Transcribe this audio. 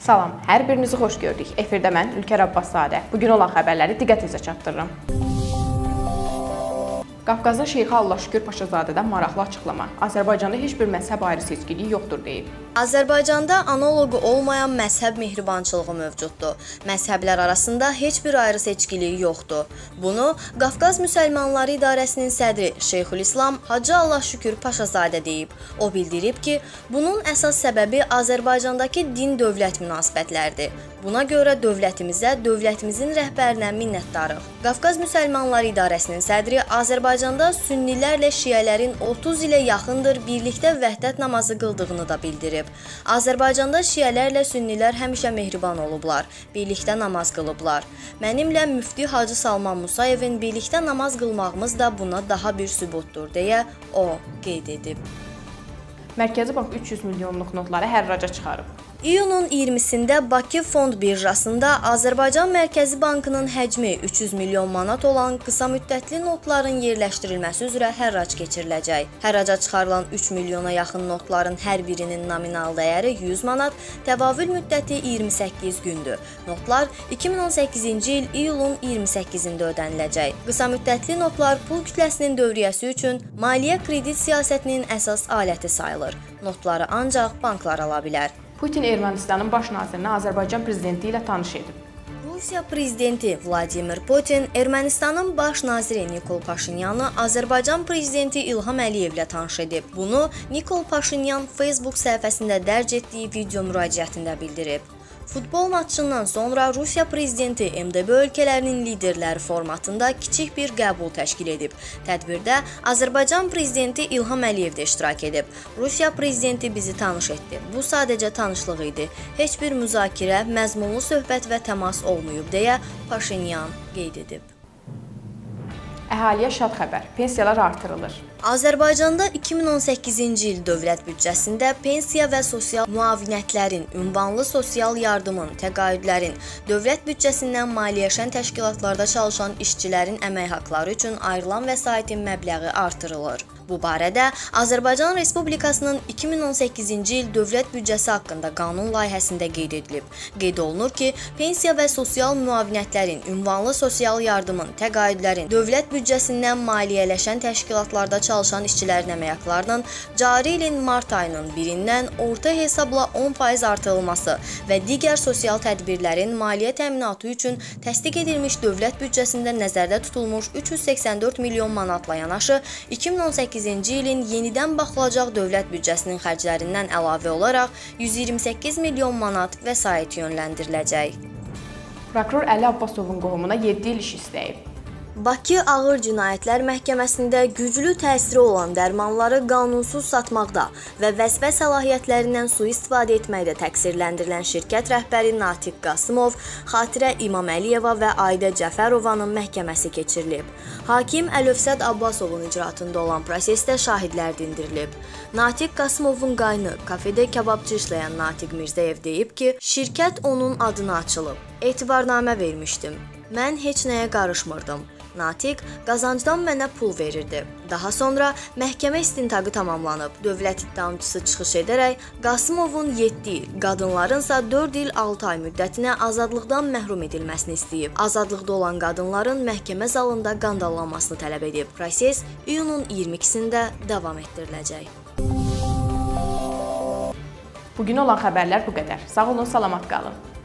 Salam, hər birinizi xoş gördük. Efirdə mən Ülkər Abbaszadə. Bugün olan xəbərləri diqqətinizə çatdırıram. Qafqazın Şeyxi Allahşükür Paşazadədən maraqlı açıqlama. Azərbaycanda heç bir məzhəb ayrı seçkiliyi yoxdur deyib. Azərbaycanda analoqu olmayan məzhəb mehribançılığı mövcuddur. Məzhəblər arasında heç bir ayrı seçkiliyi yoxdur. Bunu Qafqaz Müsəlmanları İdarəsinin sədri Şeyxülislam Hacı Allahşükür Paşazadə deyib. O bildirib ki, bunun əsas səbəbi Azərbaycandakı din-dövlət münasibətləridir. Buna görə dövlətimizin rəhbərinə minnətdarıq. Qafqaz Müsəlmanları İdarəsinin sədri Azərbaycanda sünnilərlə şiələrin 30 ilə yaxındır birlikdə vəhdət namazı qıldığını da bildirib. Azərbaycanda şiələrlə sünnilər həmişə mehriban olublar, birlikdə namaz qılıblar. Mənimlə Müfti Hacı Salman Musayevin birlikdə namaz qılmağımız da buna daha bir sübutdur, deyə o qeyd edib. Mərkəzi Bank 300 milyonluq notları hərraca çıxarıb. İyunun 20-sində Bakı Fond birjasında Azərbaycan Mərkəzi Bankının həcmi 300 milyon manat olan qısa müddətli notların yerləşdirilməsi üzrə hərrac keçiriləcək. Hərraca çıxarılan 3 milyona yaxın notların hər birinin nominal dəyəri 100 manat, təvavül müddəti 28 gündür. Notlar 2018-ci il iyulun 28-də ödəniləcək. Qısa müddətli notlar pul kütləsinin dövriyyəsi üçün maliyyə kredit siyasətinin əsas aləti sayılır. Notları ancaq banklar ala bilər. Putin Ermənistanın baş nazirini Azərbaycan prezidenti ilə tanış edib. Rusiya prezidenti Vladimir Putin Ermənistanın baş naziri Nikol Paşinyanı Azərbaycan prezidenti İlham Əliyevlə tanış edib. Bunu Nikol Paşinyan Facebook səhifəsində dərc etdiyi video müraciətində bildirib. Futbol maçından sonra Rusiya prezidenti MDB ölkələrinin liderləri formatında kiçik bir qəbul təşkil edib. Tədbirdə Azərbaycan prezidenti İlham Əliyev də iştirak edib. Rusiya prezidenti bizi tanış etdi. Bu sadəcə tanışlıq idi. Heç bir müzakirə, məzmunlu söhbət və təmas olmayıb, deyə Paşinyan qeyd edib. Əhaliyə şad xəbər, pensiyalar artırılır. Azərbaycanda 2018-ci il dövlət büdcəsində pensiya və sosial müavinətlərin, ünvanlı sosial yardımın, təqaüdlərin, dövlət büdcəsindən maliyyələşən təşkilatlarda çalışan işçilərin əmək haqları üçün ayrılan vəsaitin məbləği artırılır. Bu barədə Azərbaycan Respublikasının 2018-ci il dövlət büdcəsi haqqında qanun layihəsində qeyd edilib. Qeyd olunur ki, pensiya və sosial müavinətlərin, ünvanlı sosial yardımın, təqaüdlərin, dövlət büdcəsindən maliyyələşən təşkilatlarda çalışan işçilərin əmək haqlarının cari ilin mart ayının 1-dən orta hesabla 10% artırılması və digər sosial tədbirlərin maliyyə təminatı üçün təsdiq edilmiş dövlət büdcəsində nəzərdə tutulmuş 384 milyon manatla yanaşı 2018-ci ilin yenidən baxılacaq dövlət büdcəsinin xərclərindən əlavə olaraq 128 milyon manat vəsait yönləndiriləcək. Prokuror Əli Abbasovun qohumuna 7 il iş istəyib. Bakı Ağır Cinayətlər Məhkəməsində güclü təsiri olan dərmanları qanunsuz satmaqda və vəzifə səlahiyyətlərindən sui-istifadə etməkdə təqsirləndirilən şirkət rəhbəri Natiq Qasımov, Xatirə İmaməliyeva və Aidə Cəfərovanın məhkəməsi keçirilib. Hakim Əlövsət Abbasovun icraatında olan prosesdə şahidlər dindirilib. Natiq Qasımovun qaynı, kafedə kababçı işləyən Natiq Mirzəyev deyib ki, şirkət onun adına açılıb. Etibarnamə vermişdim. Mən heç nəyə qarışmırdım. Natiq qazancdan mənə pul verirdi. Daha sonra məhkəmə istintaqı tamamlanıb. Dövlət ittihamçısı çıxış edərək Qasımovun 7 il, qadınlarınsa 4 il 6 ay müddətinə azadlıqdan məhrum edilməsini istəyib. Azadlıqda olan qadınların məhkəmə zalında qandallanmasını tələb edib. Proses iyunun 22-sində davam etdiriləcək. Bugün olan xəbərlər bu qədər. Sağ olun, salamat qalın.